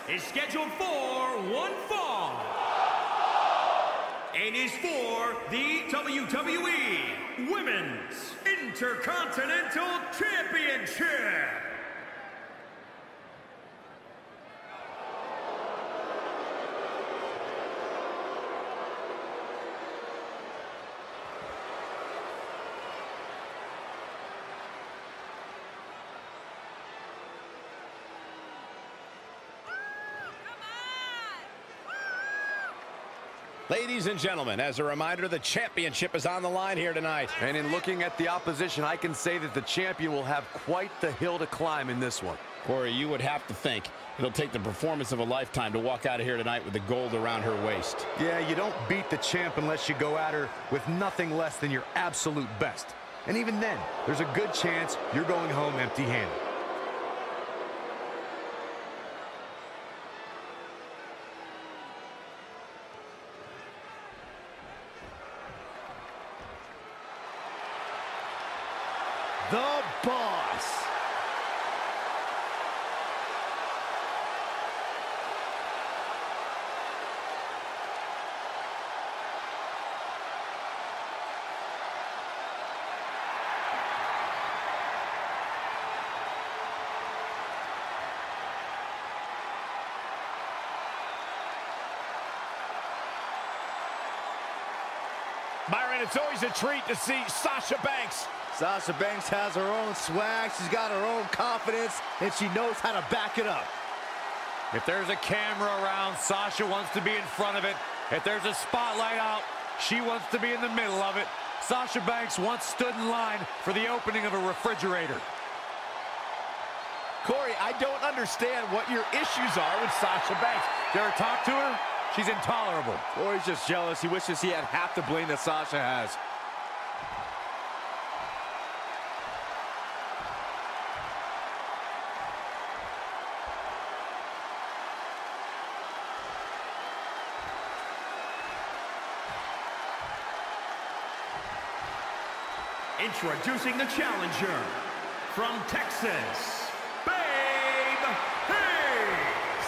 is scheduled for one fall and is for the WWE Women's Intercontinental Championship. Ladies and gentlemen, as a reminder, the championship is on the line here tonight. And in looking at the opposition, I can say that the champion will have quite the hill to climb in this one. Corey, you would have to think it'll take the performance of a lifetime to walk out of here tonight with the gold around her waist. Yeah, you don't beat the champ unless you go at her with nothing less than your absolute best. And even then, there's a good chance you're going home empty-handed. The Boss. Byron, it's always a treat to see Sasha Banks. Sasha Banks has her own swag, she's got her own confidence, and she knows how to back it up. If there's a camera around, Sasha wants to be in front of it. If there's a spotlight out, she wants to be in the middle of it. Sasha Banks once stood in line for the opening of a refrigerator. Corey, I don't understand what your issues are with Sasha Banks. You ever talk to her? She's intolerable. Corey's just jealous. He wishes he had half the bling that Sasha has. Introducing the challenger from Texas, Barbi Hayden.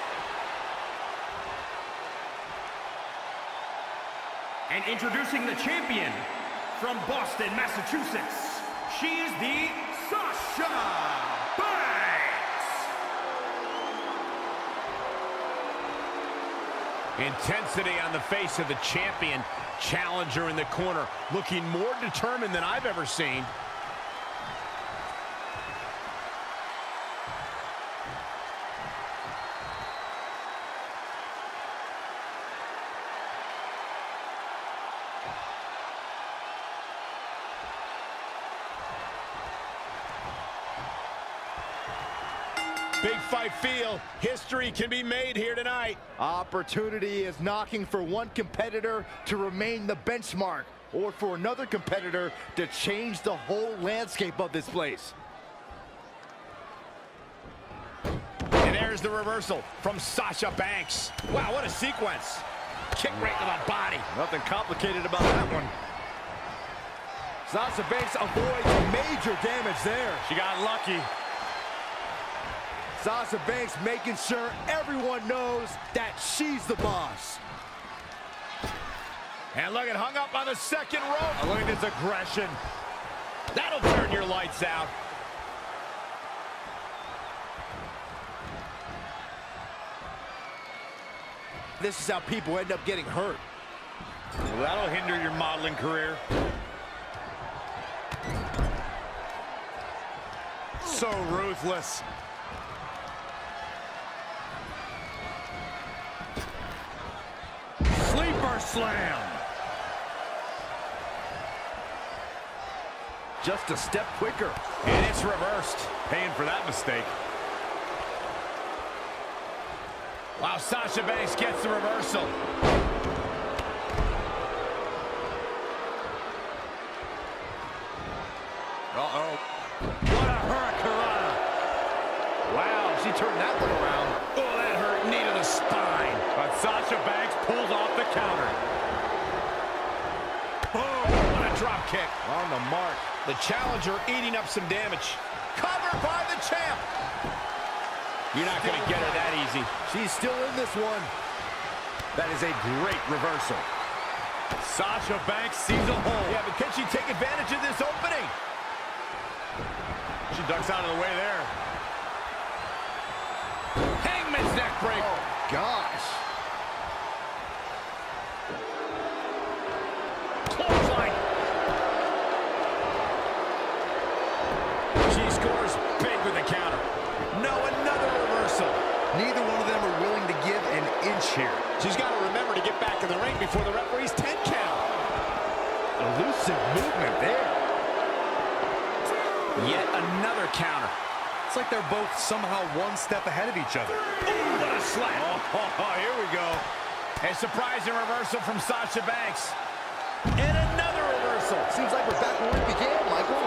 And introducing the champion from Boston, Massachusetts, she is the Sasha Banks. Intensity on the face of the champion. Challenger in the corner, looking more determined than I've ever seen. Big fight feel. History can be made here tonight. Opportunity is knocking for one competitor to remain the benchmark, or for another competitor to change the whole landscape of this place. And there's the reversal from Sasha Banks. Wow, what a sequence. Kick right to the body. Nothing complicated about that one. Sasha Banks avoids major damage there. She got lucky. Sasha Banks making sure everyone knows that she's the boss. And look, it hung up on the second rope. Look at this aggression. That'll turn your lights out. This is how people end up getting hurt. Well, that'll hinder your modeling career. So ruthless. Sleeper slam. Just a step quicker. And it's reversed. Paying for that mistake. Wow, Sasha Banks gets the reversal. Uh-oh. What a hurricanrana. Wow, she turned that one around. Oh, that hurt knee to the spine. But Sasha Banks pulls off the counter. Boom, what a drop kick. On the mark. The challenger eating up some damage. Covered by the champ. You're not going to get her that easy. She's still in this one. That is a great reversal. Sasha Banks sees a hole. Yeah, but can she take advantage of this opening? She ducks out of the way there. Hangman's neck break. Oh, gosh. Clothesline. She scores big with the counter. No, another reversal. Neither one of them are willing to give an inch here. She's got to remember to get back in the ring before the referee's 10 count. Elusive movement there. Yet another counter. It's like they're both somehow one step ahead of each other. Ooh, what a slap. Oh, here we go. A surprising reversal from Sasha Banks. And another reversal. Seems like we're back where we began, Michael.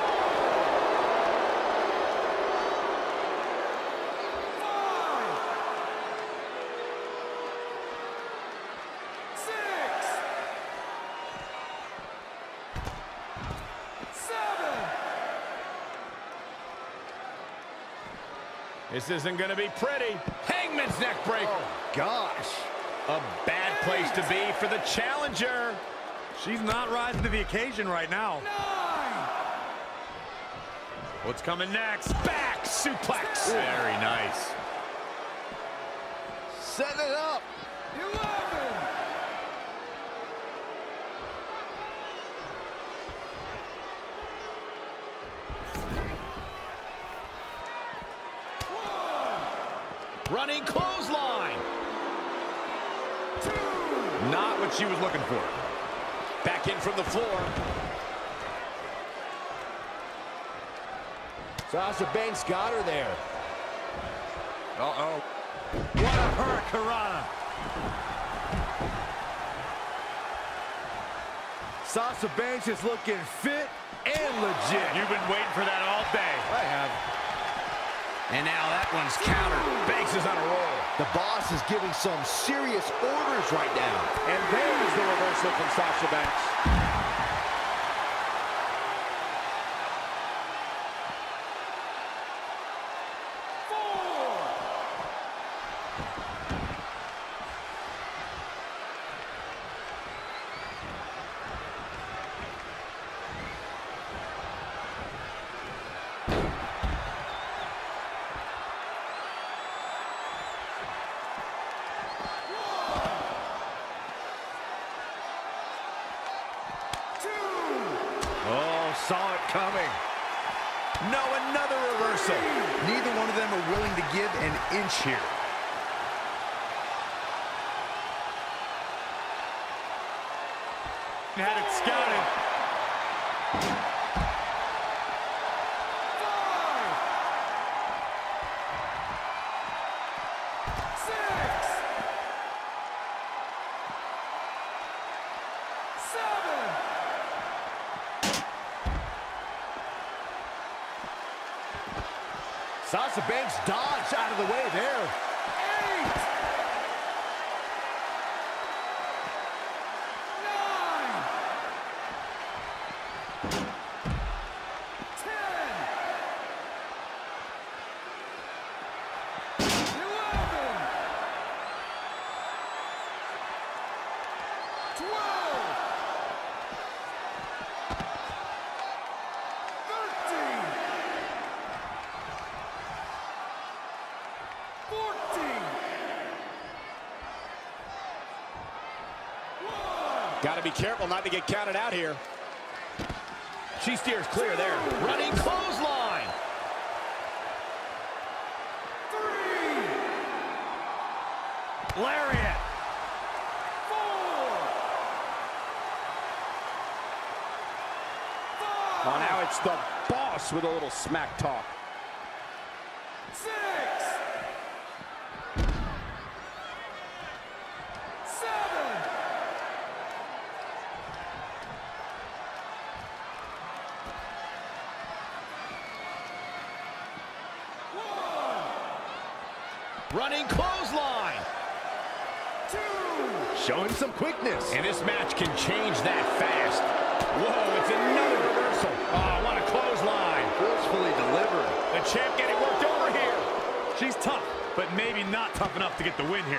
5, 6, 7. This isn't going to be pretty. Hangman's neck breaker. Oh, gosh. A bad place to be for the challenger. She's not rising to the occasion right now. 9. What's coming next? Back suplex. Very nice. Set it up. 11. Running clothesline. 2. Not what she was looking for. Back in from the floor. Sasha Banks got her there. Uh-oh. What a hurricanrana. Sasha Banks is looking fit and legit. You've been waiting for that all day. I have. And now that one's countered. Banks is on a roll. The boss is giving some serious orders right now. And there's the reversal from Sasha Banks. Saw it coming. No, another reversal. Neither one of them are willing to give an inch here. Had it scouted. 5, 6, 7. Sasha Banks dodged out of the way there. 8. 9. 10. 11. 12. 13. 14. Got to be careful not to get counted out here. She steers clear there. Running clothesline. 3. Lariat. 4. 5. Oh, now it's the boss with a little smack talk. 6. 7. 1. Running clothesline. 2. Showing some quickness. And this match can change that fast. Whoa, it's another reversal. Oh, what a clothesline. Forcefully delivered. The champ getting worked over here. She's tough,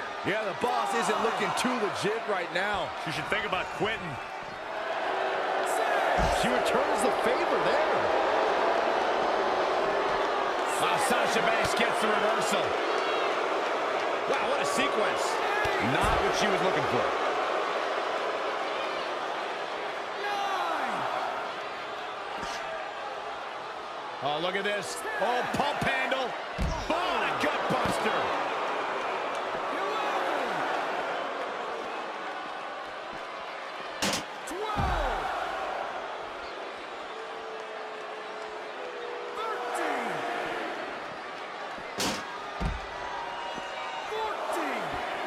here. Yeah, the boss isn't looking too legit right now. She should think about quitting. She returns the favor there. Sasha Banks gets the reversal. Wow, what a sequence. Not what she was looking for. 9. Oh, look at this. Oh, pump handle. Oh, a gut buster. 11. 12. 13. 14.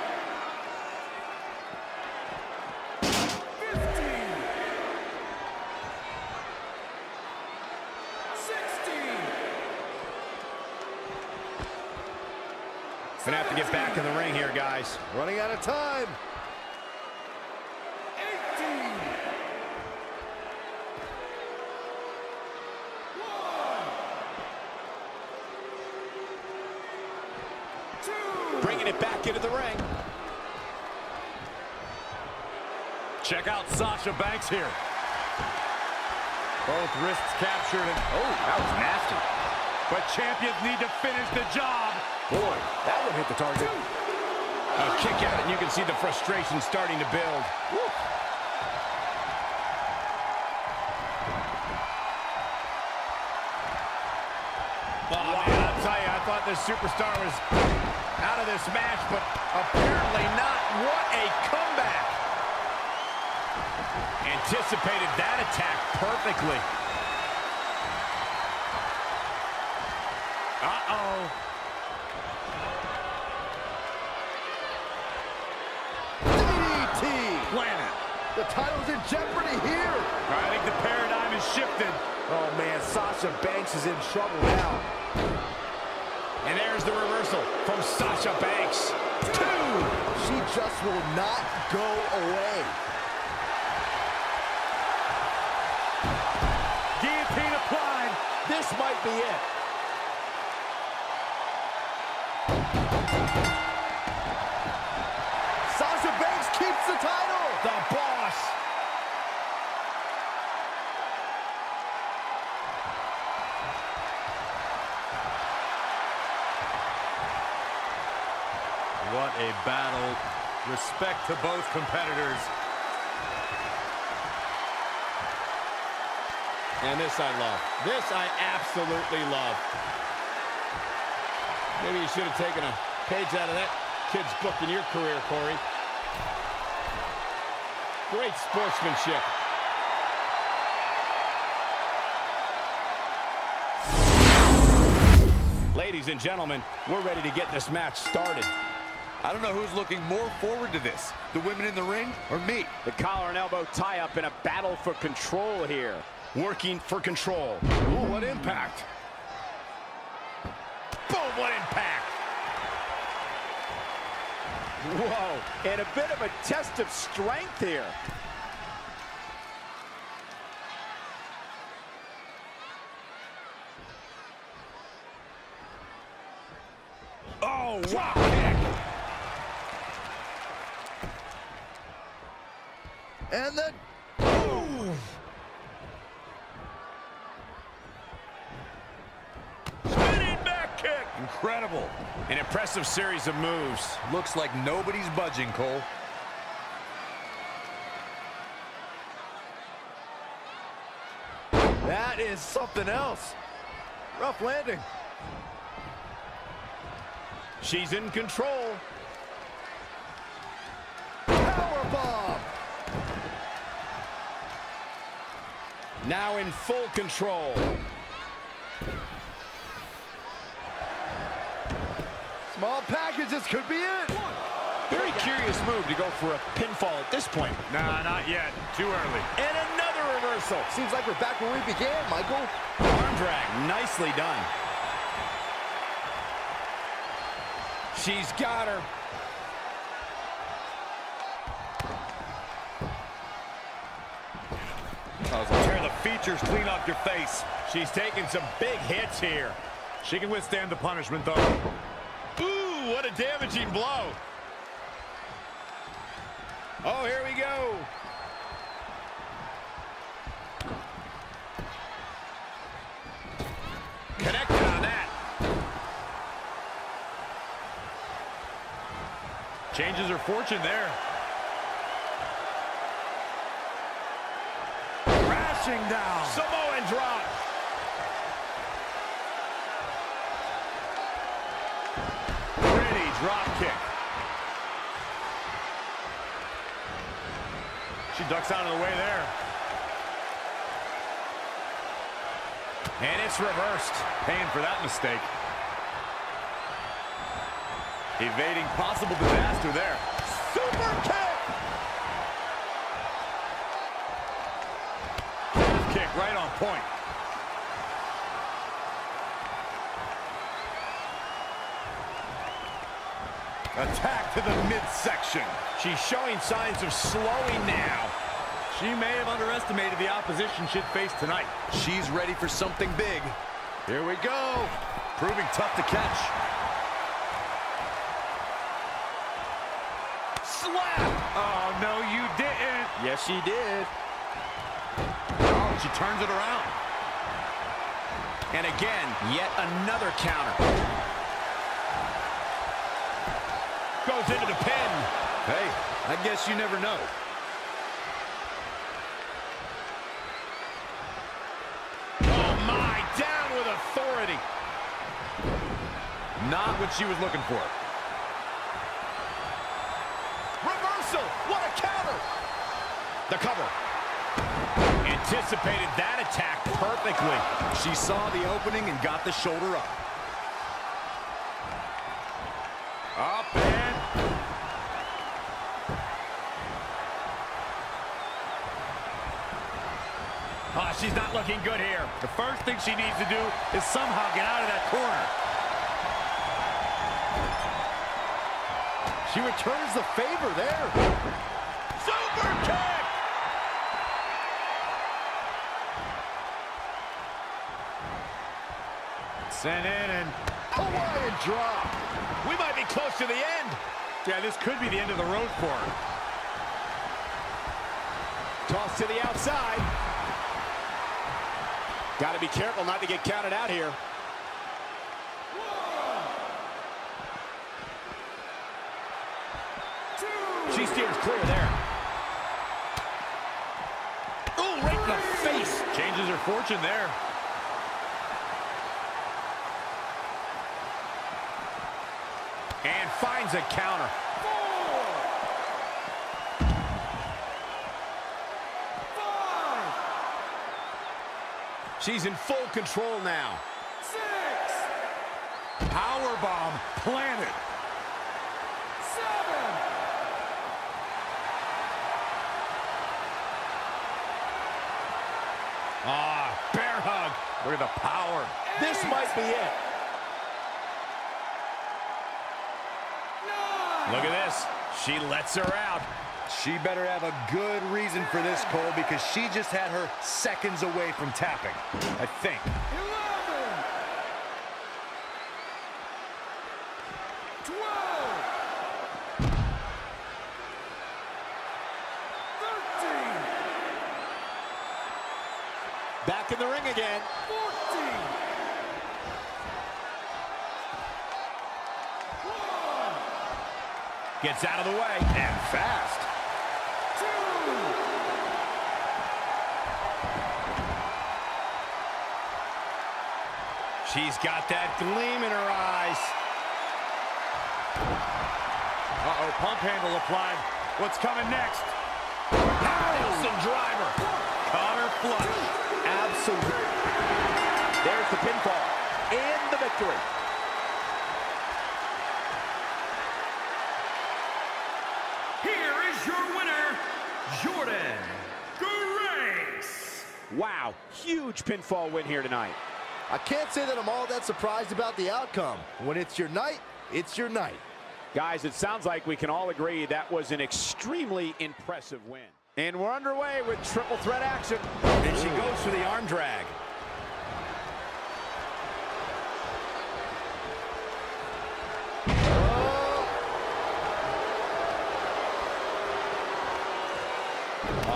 15. 16. Gonna have to get back in the ring here, guys. Running out of time. 18. 1. 2. Bringing it back into the ring. Check out Sasha Banks here. Both wrists captured. And, oh, that was nasty. But champions need to finish the job. Boy, that one hit the target. A kick out, and you can see the frustration starting to build. Woo. Oh, man, I'll tell you, I thought this superstar was out of this match, but apparently not. What a comeback. Anticipated that attack perfectly. Uh-oh. DDT. Planet. The title's in jeopardy here. I think the paradigm has shifted. Oh, man, Sasha Banks is in trouble now. And there's the reversal from Sasha Banks. 2. She just will not go away. Guillotine applied. This might be it. Sasha Banks keeps the title. The boss. What a battle. Respect to both competitors. And this I love. This I absolutely love. Maybe you should have taken a page out of that kid's book in your career, Corey. Great sportsmanship. Ladies and gentlemen, we're ready to get this match started. I don't know who's looking more forward to this, the women in the ring or me. The collar and elbow tie-up in a battle for control here. Working for control. Ooh, what impact. Boom, what impact. Whoa, and a bit of a test of strength here. Oh, wow, kick. And the... Spinning back kick. Incredible. An impressive series of moves. Looks like nobody's budging, Cole. That is something else. Rough landing. She's in control. Powerbomb. Now in full control. Small packages could be it. Very curious move to go for a pinfall at this point. Nah, not yet. Too early. And another reversal. Seems like we're back where we began, Michael. Arm drag, nicely done. She's got her. Tear the features clean off your face. She's taking some big hits here. She can withstand the punishment, though. Ooh, what a damaging blow. Oh, here we go. Connected on that. Changes her fortune there. Crashing down. Samoan drop. Pretty drop kick. She ducks out of the way there. And it's reversed. Paying for that mistake. Evading possible disaster there. Super kick. Kick right on point. Attack to the midsection. She's showing signs of slowing now. She may have underestimated the opposition she'd face tonight. She's ready for something big. Here we go. Proving tough to catch. Slap. Oh, no, you didn't. Yes, she did. Oh, she turns it around. And again, yet another counter. Goes into the pin. Hey, I guess you never know. Oh, my. Down with authority. Not what she was looking for. Reversal. What a counter. The cover. Anticipated that attack perfectly. She saw the opening and got the shoulder up. Up and... Oh, she's not looking good here. The first thing she needs to do is somehow get out of that corner. She returns the favor there. Super kick! Sent in and... Hawaiian drop. We might be close to the end. Yeah, this could be the end of the road for her. Toss to the outside. Got to be careful not to get counted out here. She steers clear there. Oh, right in the face. Changes her fortune there. And finds a counter. She's in full control now. Powerbomb planted. Bear hug. Look at the power. This might be it. Look at this. She lets her out. She better have a good reason for this, Cole, because she just had her seconds away from tapping, I think. 12, 13, Back in the ring again. 14, 1, Gets out of the way. And fast. 2, She's got that gleam in her eyes. Uh-oh, pump handle applied. What's coming next? Nelson driver. Counter flush. Absolutely. There's the pinfall and the victory. here is your winner, Jordynne Grace. Wow, huge pinfall win here tonight. I can't say that I'm all that surprised about the outcome. When it's your night, it's your night. Guys, it sounds like we can all agree that was an extremely impressive win. And we're underway with triple threat action. And she goes for the arm drag.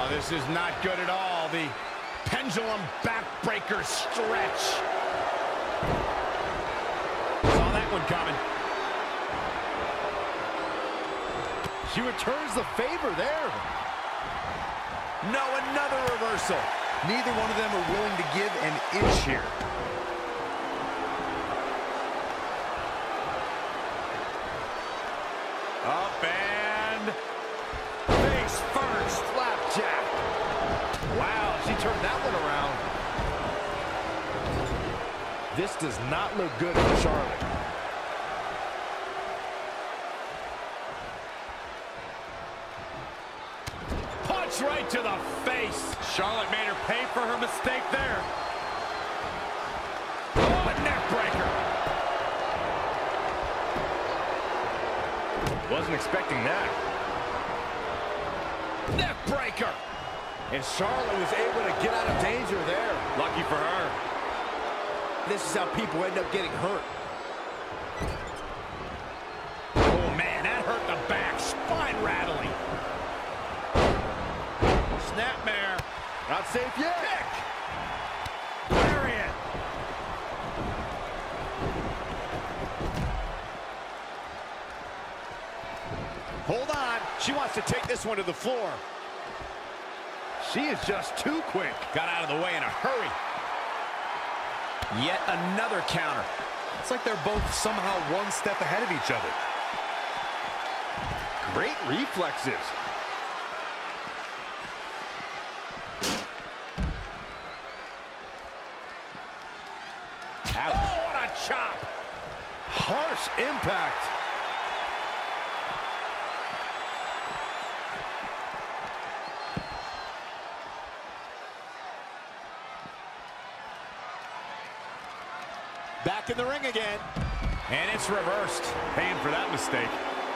Oh, this is not good at all. The pendulum backbreaker stretch. Saw that one coming. She returns the favor there. No, another reversal. Neither one of them are willing to give an inch here. Up and face first. Flapjack. Wow, she turned that one around. This does not look good for Charlotte. Punch right to the face. Charlotte made her pay for her mistake there. Oh, a neck breaker. Wasn't expecting that. Neck breaker. And Charlotte was able to get out of danger there. Lucky for her. This is how people end up getting hurt. Oh, man, that hurt the back. Spine rattling. Snapmare. Not safe yet. Kick. Lariat. Hold on. She wants to take this one to the floor. She is just too quick. Got out of the way in a hurry. Yet another counter. It's like they're both somehow one step ahead of each other. Great reflexes. Ouch. Oh, what a chop. Harsh impact. Back in the ring again. And it's reversed. Paying for that mistake.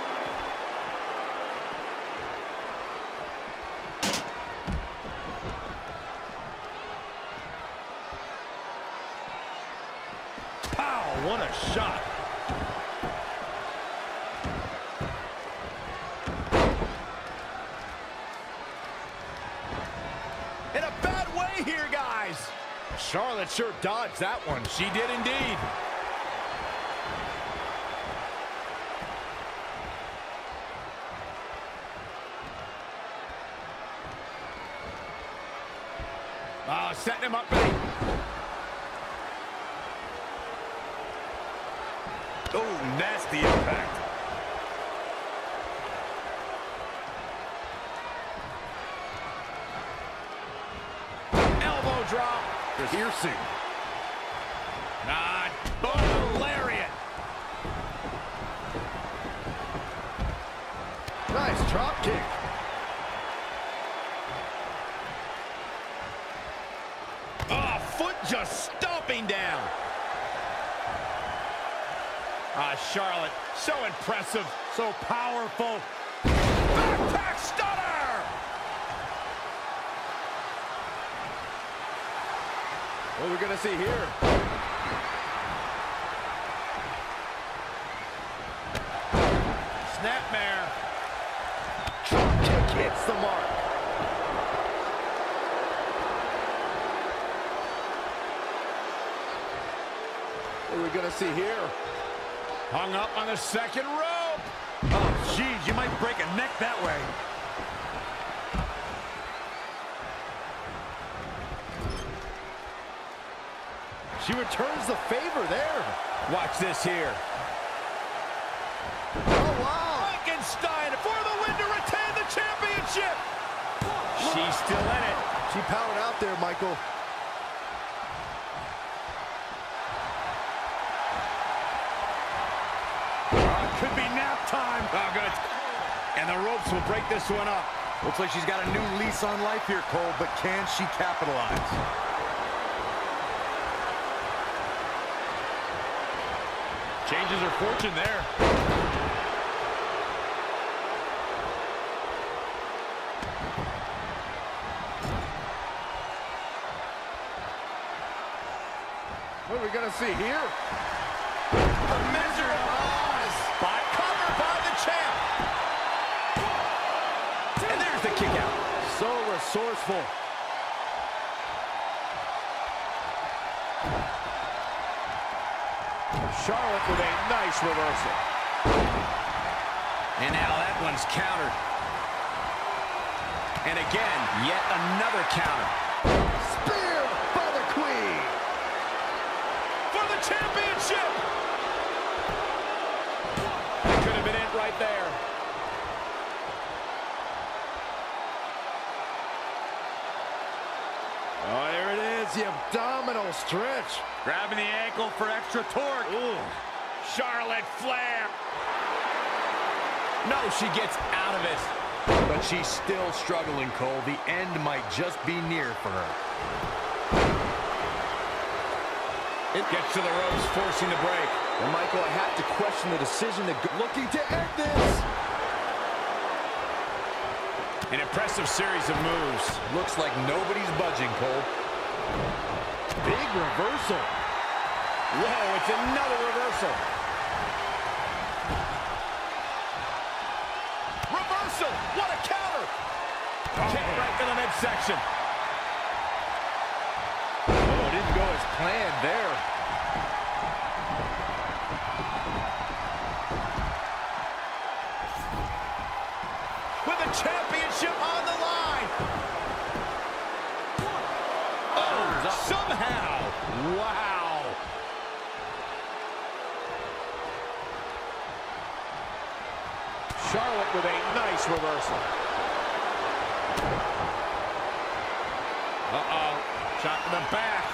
Pow, what a shot. In a bad way here, guys. Charlotte sure dodged that one. She did indeed. Oh, setting him up. Oh, nasty impact. Elbow drop. Piercing. Boom, lariat. Nice drop kick. Oh, foot just stomping down. Charlotte, so impressive, so powerful. Backpack stunner! What are we going to see here? Snapmare. Drop kick hits the mark. What are we going to see here? Hung up on the second rope. Oh, geez, you might break a neck that way. She returns the favor there. Watch this here. Oh, wow. Frankenstein for the win to retain the championship. She's still in it. She powered out there, Michael. Could be nap time. Oh, good. And the ropes will break this one up. Looks like she's got a new lease on life here, Cole, but can she capitalize? Changes her fortune there. What are we going to see here? A measure of Oz. Spot covered by the champ. And there's the kick out. So resourceful. Charlotte with a nice reversal. And now that one's countered. And again, yet another counter. Spear by the Queen. For the championship! That could have been it right there. Oh, there it is, the abdominal stretch. Grabbing the ankle for extra torque. Ooh. Charlotte Flair. No, she gets out of it. But she's still struggling, Cole. The end might just be near for her. It gets to the ropes, forcing the break. And Michael, I have to question the decision to looking to end this. An impressive series of moves. Looks like nobody's budging, Cole. Big reversal. Whoa, it's another reversal. Reversal! What a counter! Kick right to the midsection. Oh, it didn't go as planned there. With the championship on the line. Oh, somehow. Wow. Charlotte with a nice reversal. Uh-oh. Shot to the back.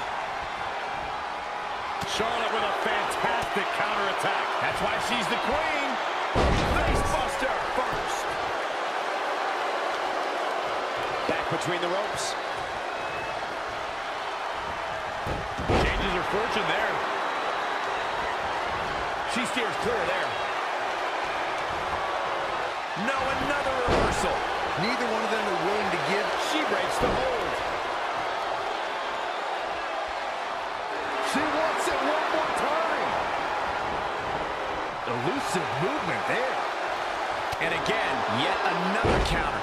Charlotte with a fantastic counterattack. That's why she's the queen. Facebuster first. Back between the ropes. Changes her fortune there. She steers clear there. No, another reversal. Neither one of them are willing to give. She breaks the hold. She wants it one more time. Elusive movement there. And again, yet another counter.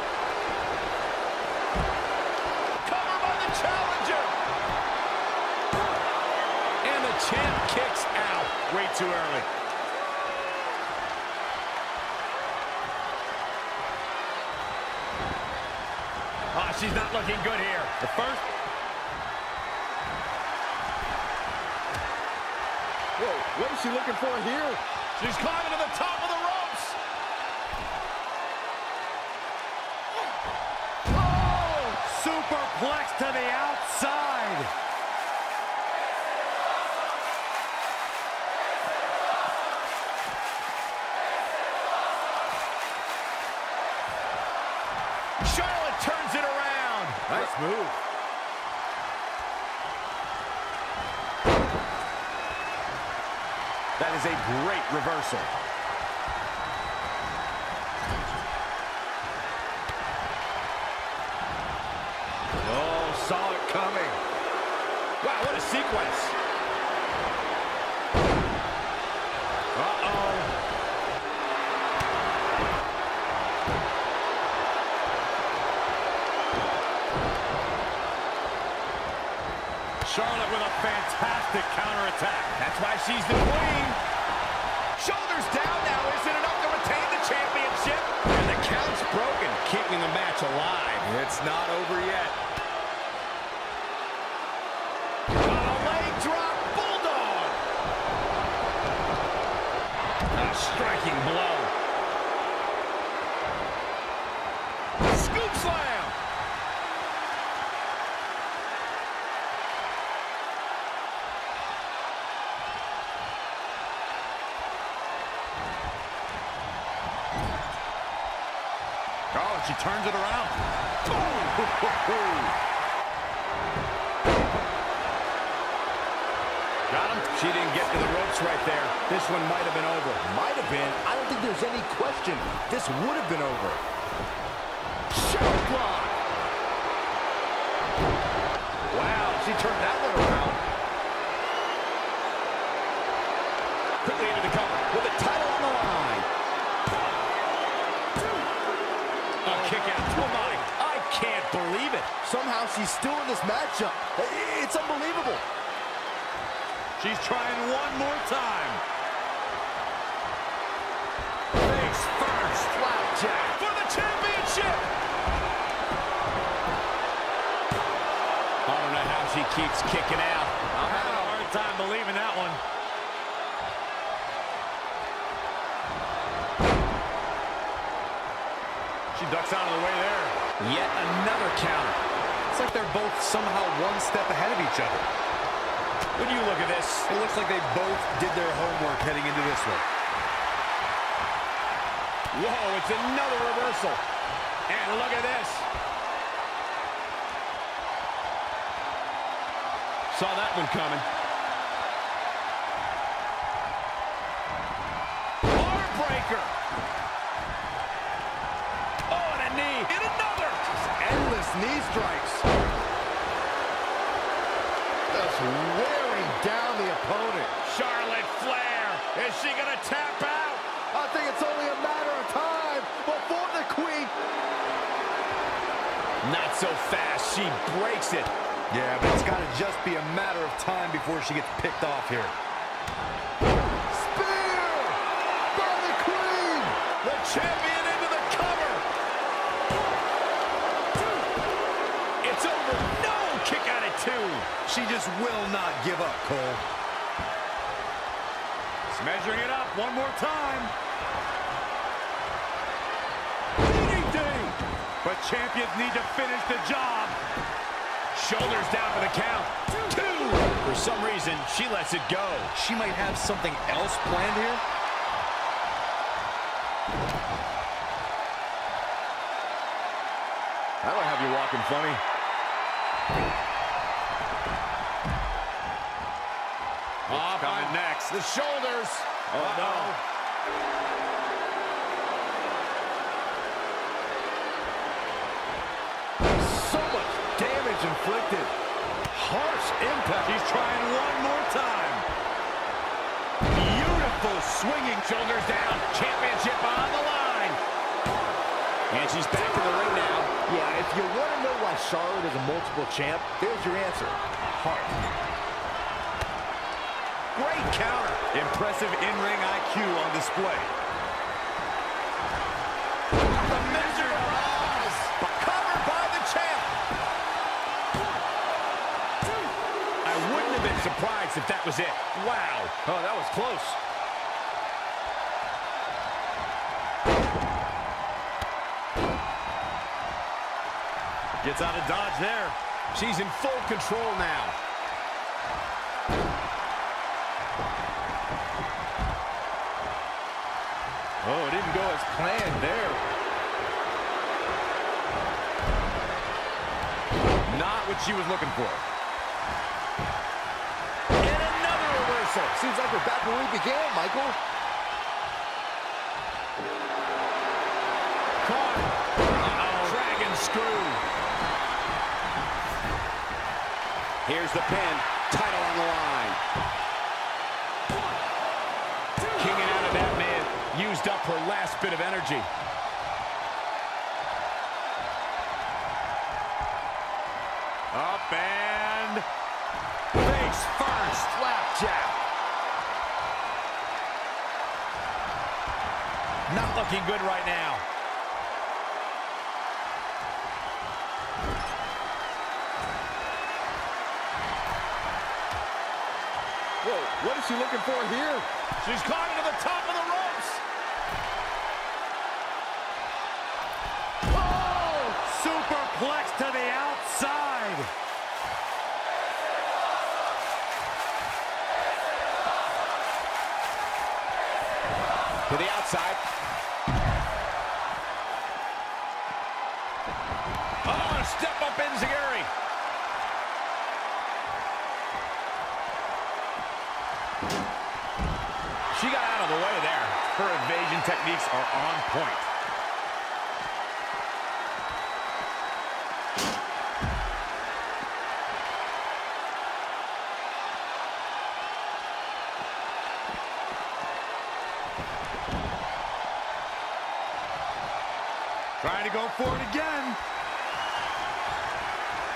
Cover by the challenger. And the champ kicks out. Way too early. Oh, she's not looking good here. The first. Whoa, what is she looking for here? She's climbing to the top of the ropes. Oh! Superplex to the outside. Charlotte turns it around. Nice move. That is a great reversal. Oh, saw it coming. Wow, what a sequence. Uh-oh. Charlotte with a fantastic counterattack. That's why she's the queen. Shoulders down now. Is it enough to retain the championship? And the count's broken, keeping the match alive. It's not over yet. A leg drop bulldog. A striking blow. Scoop slam. Oh, she turns it around. Got him. She didn't get to the ropes right there. This one might have been over. Might have been. I don't think there's any question. This would have been over. Shot block. Wow, she turned that one around. Quickly into the cover with the title on the line. A kick out. Oh my, I can't believe Somehow she's still in this matchup. It's unbelievable. She's trying one more time. Face first. Flapjack. For the championship. I don't know how she keeps kicking out. I'm having a hard time believing that one. She ducks out of the way there. Yet another counter. It's like they're both somehow one step ahead of each other. When you look at this, It looks like they both did their homework heading into this one. whoa, it's another reversal. And look at this. Saw that one coming. Heartbreaker. Oh, and a knee. And another. Endless knee strikes. Just wearing down the opponent. Charlotte Flair. Is she going to tap out? I think it's only a matter of time before the queen. Not so fast. She breaks it. Yeah, but it's got to just be a matter of time before she gets picked off here. Spear by the queen. The champion into the cover. It's over. No, kick out at 2. She just will not give up, Cole. She's measuring it up one more time. DDT. But champions need to finish the job. Shoulders down for the count. 2. For some reason, she lets it go. She might have something else planned here. That'll have you walking funny. It's coming next. The shoulders. Oh, no. So much damage inflicted. Harsh impact. She's trying one more time. Beautiful swinging. Shoulders down. Championship on the line. And she's back in the ring now. Yeah, if you want to know why Charlotte is a multiple champ, there's your answer. Heart. Great counter. Impressive in-ring IQ on display. The measure of Oz. Covered by the champ. I wouldn't have been surprised if that was it. Wow. Oh, that was close. Gets out of dodge there. She's in full control now. Oh, it didn't go as planned there. Not what she was looking for. And another reversal. Seems like we're back where we began, Michael. Caught. Uh-oh. Dragon screw. Here's the pin. Title on the line. Kicking out of that man. Used up her last bit of energy. Up and face first. Flapjack. Not looking good right now. Whoa, what is she looking for here? She's climbing to the top of the ropes. Oh, superplex to the outside. To the outside. Oh, a step up enziguri. She got out of the way there. Her evasion techniques are on point. Trying to go for it again.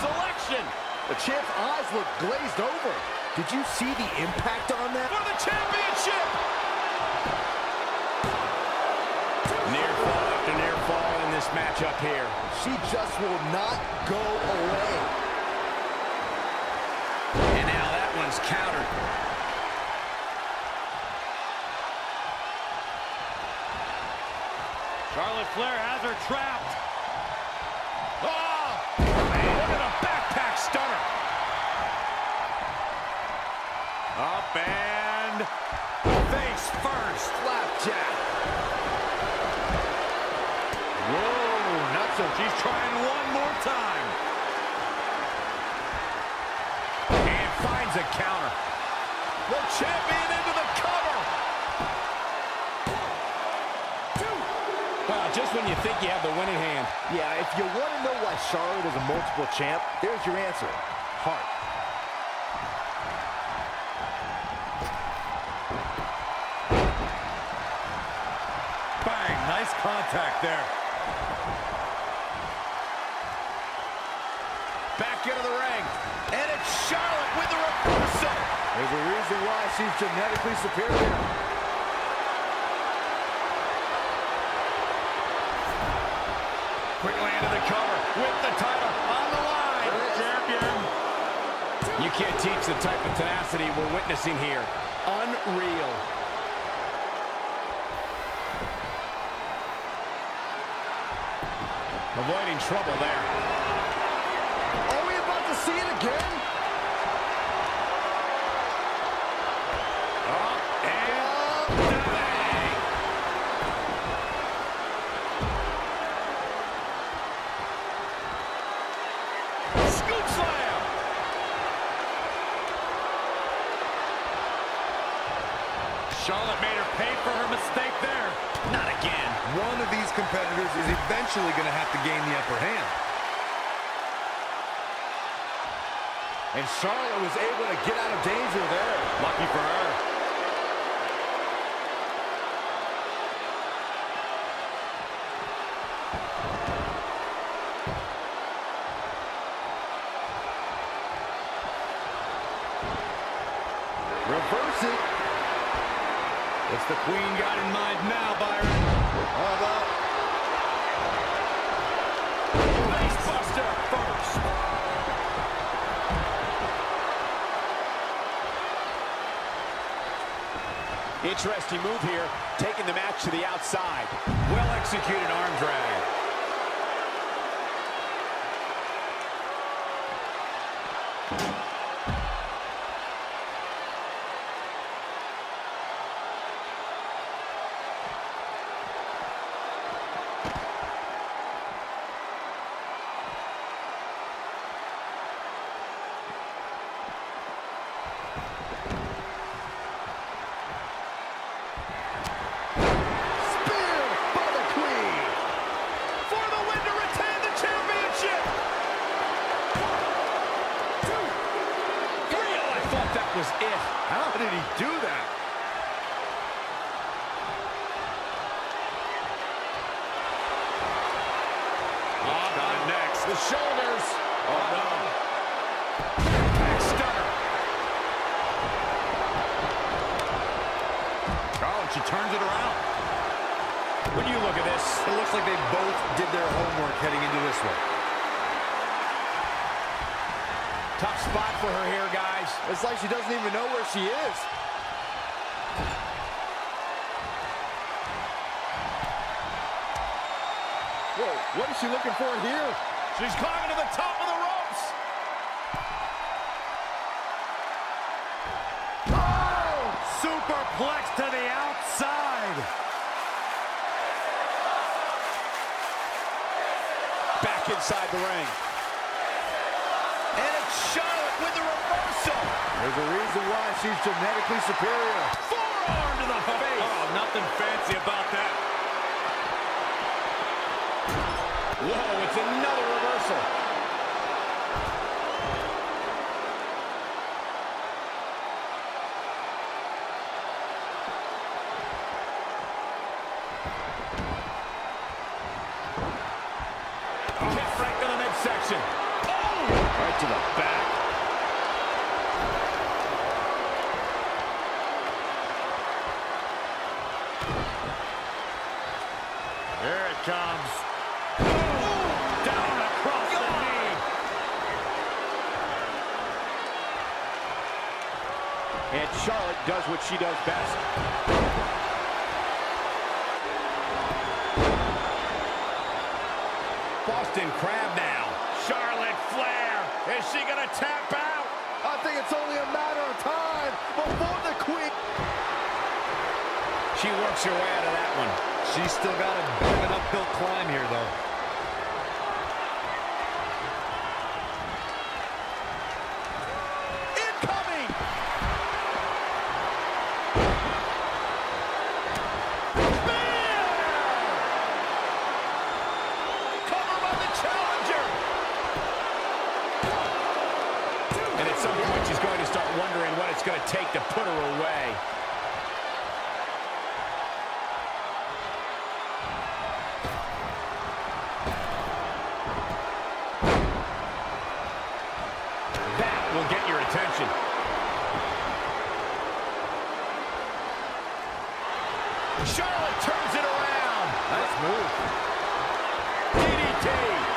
selection. The champ's eyes look glazed over. Did you see the impact on that? For the championship. Near fall after near fall in this matchup here. She just will not go away. And now that one's countered. Charlotte Flair has her trapped. Oh, man, look at a backpack stunner. Up and face first. Flapjack. Whoa, not so. She's trying one more time. And finds a counter. The champion into the cover. Just when you think you have the winning hand. Yeah, if you want to know why Charlotte is a multiple champ, there's your answer. Heart. Bang, nice contact there. Back into the ring. And it's Charlotte with the reversal. There's a reason why she's genetically superior. Quickly into the cover with the title on the line. Champion. You can't teach the type of tenacity we're witnessing here. Unreal. Avoiding trouble there. Are we about to see it again? Charlotte made her pay for her mistake there. Not again. One of these competitors is eventually going to have to gain the upper hand. And Charlotte was able to get out of danger there. Lucky for her. Reverse it. It's the Queen got in mind now, Byron. How about Facebuster first. Interesting move here, taking the match to the outside. Well-executed arm drag. Was it. how did he do that? On next. The shoulders. Oh, no. Back stunner. Oh, and she turns it around. When you look at this, It looks like they both did their homework heading into this one. tough spot for her here, guys. It's like she doesn't even know where she is. Whoa, what is she looking for here? She's climbing to the top of the ropes. Oh! Superplex to the outside. Back inside the ring. And it's Charlotte with the reversal. There's a reason why she's genetically superior. Forearm to the face. Oh, nothing fancy about that. Whoa, it's another reversal. Kick right to the midsection. Oh, Right to the back. Here it comes. Down across the knee. And Charlotte does what she does best. Boston Crab now. Charlotte Flair. Is she going to tap out? I think it's only a matter of time before the Queen. She works her way out of that one. She's still got a bit of an uphill climb here, though. Incoming! Cover by the challenger. And at some point, she's going to start wondering what it's going to take to put her away. That will get your attention. Charlotte turns it around. Nice move. DDT.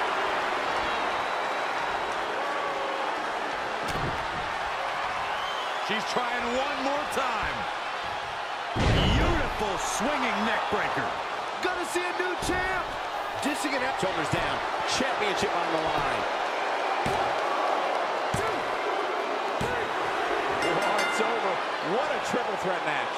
She's trying one more time. Beautiful swinging neck breaker. Gonna see a new champ! Dishing it out. Shoulders down. Championship on the line. 2, 3. Oh, it's over. What a triple threat match.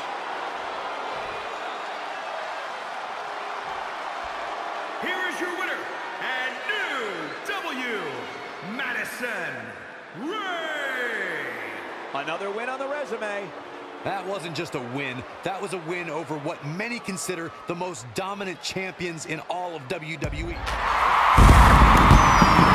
Here is your winner and new Madison Rayne. Another win on the resume. That wasn't just a win. That was a win over what many consider the most dominant champions in all of WWE.